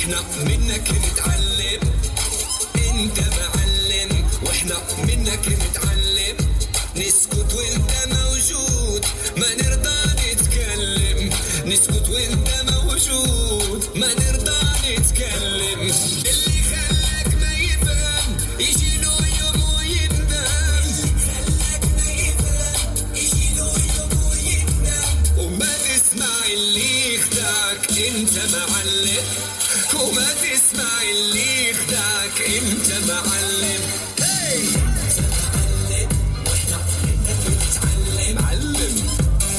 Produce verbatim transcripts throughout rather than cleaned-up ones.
واحنا منك نتعلم. انت معلم واحنا منك نتعلم. نسكت وانت موجود ما نرضى نتكلم. نسكت وانت موجود ما نرضى نتكلم. اللي خلاك ما يفهم يجي له يوم ويندم. اللي خلاك ما يفهم يجي له يوم ويندم. وما تسمع اللي يخدعك انت معلم. وما تسمع اللي يخدعك انت معلم. هاي معلم واحنا منك نتعلم. معلم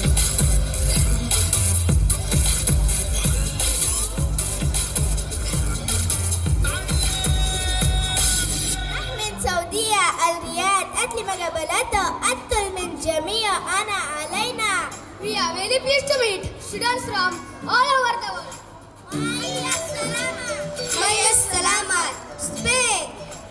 سعودية الرياض أتلي مقابلته أطل من جميع أنا علينا. We are very pleased to meet students from all over the world. Maya Salamat. Maya Salamat. Spain.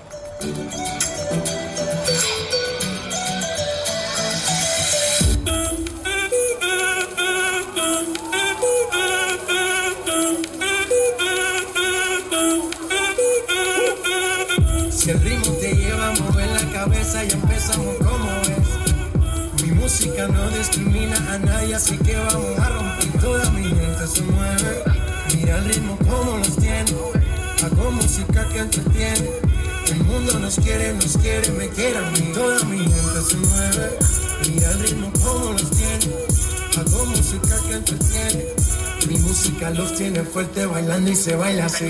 Si el ritmo te lleva a mover la cabeza y empezamos como es. Mi música no discrimina a nadie, así que vamos a romper. Toda mi gente se mueve. Mira el ritmo como los tiene. Hago música que entretiene. El mundo nos quiere, nos quiere, me quiere a mí. Toda mi gente se mueve. Mira el ritmo como los tiene. Hago música que entretiene. Mi música los tiene fuerte bailando y se baila así.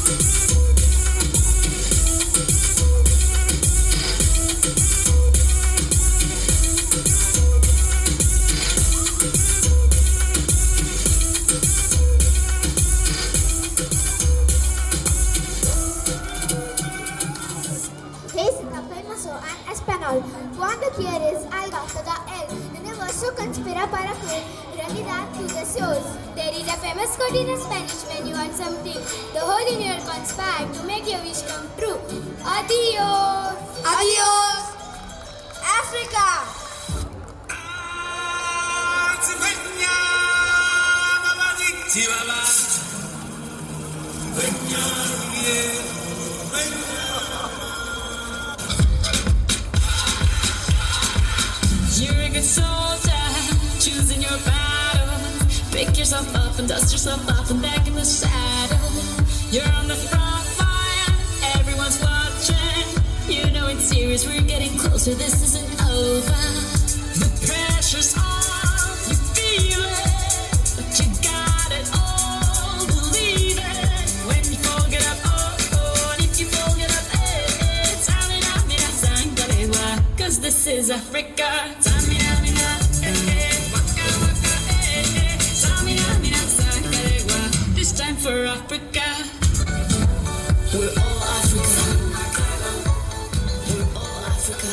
Cuando quieres algo toda el universo conspira para que realidad tú deseos. There is a famous quote in Spanish: when you want something, the whole universe conspires to make your wish come true. Adios. Adios. Africa. You're a good soldier, choosing your battle. Pick yourself up and dust yourself off and back in the saddle. You're on the front line, everyone's watching. You know it's serious, we're getting closer, this isn't over. The pressure's on, you feel it, but you got it all, believe it. When you fold it up, oh, oh, and if you fold it up, eh, eh, Tamina, mina, sangalewa, cause this is Africa. Tamina, mina, eh, eh, waka, waka, eh, eh, Tamina, mina, sangalewa, this time for Africa. We're all Africa. We're all Africa.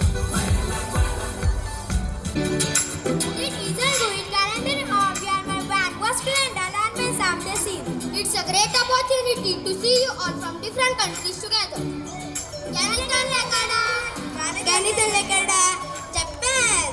It isn't going calendar on where my band was planned and my Samde scene. It's a great opportunity to see you all from different countries together. Canada, Canada, Canada, Japan.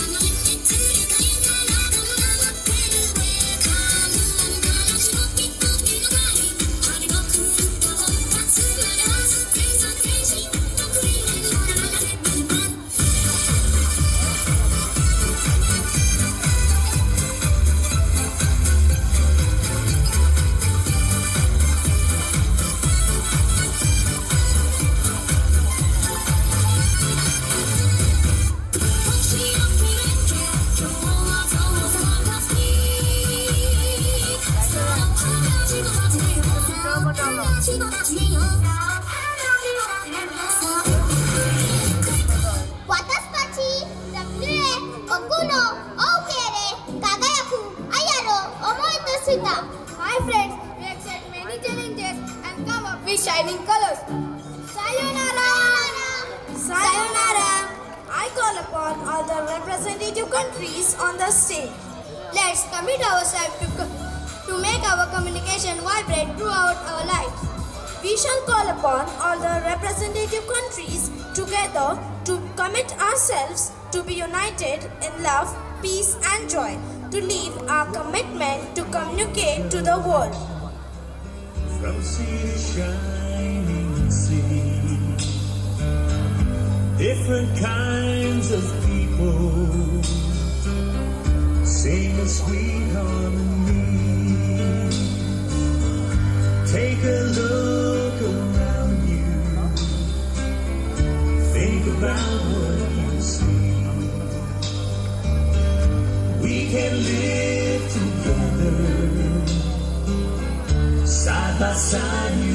Come on, representative countries on the stage. Let's commit ourselves to, co- to make our communication vibrate throughout our lives. We shall call upon all the representative countries together to commit ourselves to be united in love, peace and joy, to leave our commitment to communicate to the world. From sea to shining sea, different kinds of people sing a sweet harmony. Take a look around you, think about what you see. We can live together, side by side.